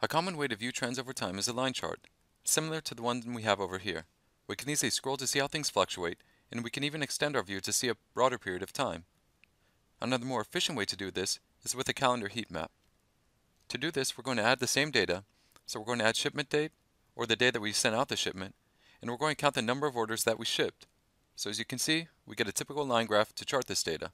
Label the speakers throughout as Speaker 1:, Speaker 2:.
Speaker 1: A common way to view trends over time is a line chart, similar to the one we have over here. We can easily scroll to see how things fluctuate, and we can even extend our view to see a broader period of time. Another more efficient way to do this is with a calendar heat map. To do this, we're going to add the same data, so we're going to add shipment date, or the day that we sent out the shipment, and we're going to count the number of orders that we shipped. So as you can see, we get a typical line graph to chart this data.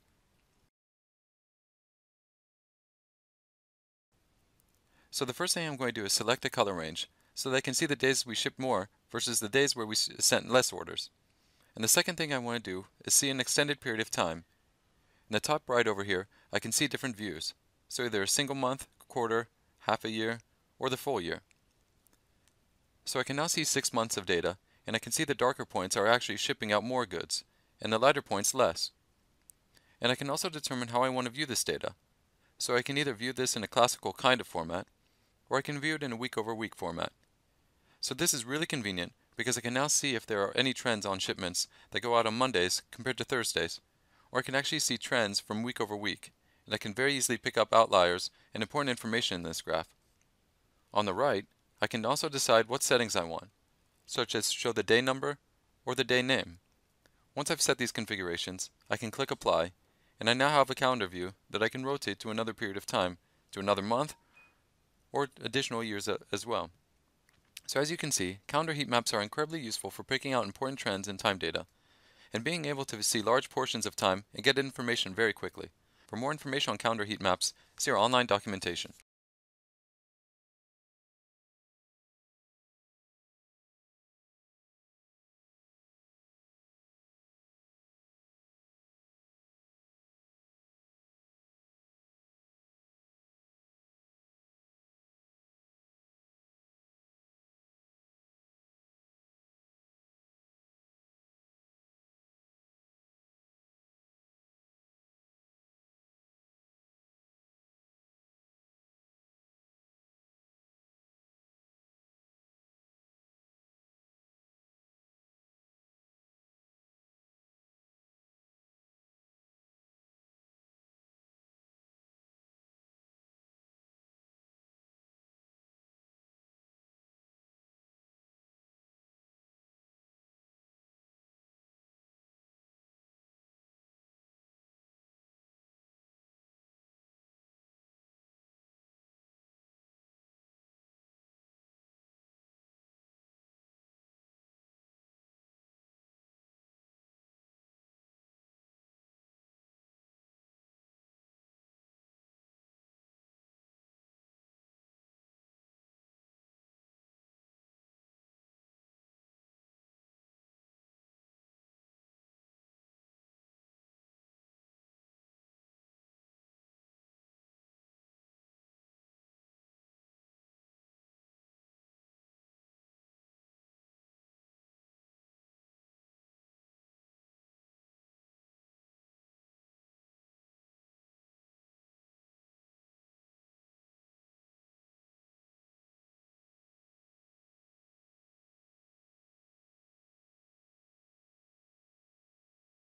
Speaker 1: So the first thing I'm going to do is select the color range, so that I can see the days we shipped more versus the days where we sent less orders. And the second thing I want to do is see an extended period of time. In the top right over here, I can see different views, so either a single month, quarter, half a year, or the full year. So I can now see 6 months of data, and I can see the darker points are actually shipping out more goods, and the lighter points less. And I can also determine how I want to view this data. So I can either view this in a classical kind of format, or I can view it in a week-over-week format. So this is really convenient because I can now see if there are any trends on shipments that go out on Mondays compared to Thursdays, or I can actually see trends from week over week, and I can very easily pick up outliers and important information in this graph. On the right, I can also decide what settings I want, such as show the day number or the day name. Once I've set these configurations, I can click Apply, and I now have a calendar view that I can rotate to another period of time, to another month, or additional years as well. So as you can see, calendar heat maps are incredibly useful for picking out important trends in time data, and being able to see large portions of time and get information very quickly. For more information on calendar heat maps, see our online documentation.